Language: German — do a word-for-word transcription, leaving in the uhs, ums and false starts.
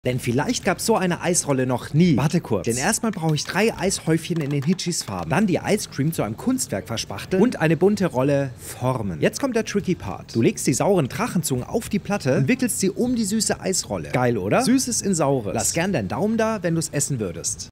Denn vielleicht gab es so eine Eisrolle noch nie. Warte kurz. Denn erstmal brauche ich drei Eishäufchen in den Hitchis Farben. Dann die Ice Cream zu einem Kunstwerk verspachteln und eine bunte Rolle formen. Jetzt kommt der tricky Part. Du legst die sauren Drachenzungen auf die Platte und wickelst sie um die süße Eisrolle. Geil, oder? Süßes in Saures. Lass gern deinen Daumen da, wenn du es essen würdest.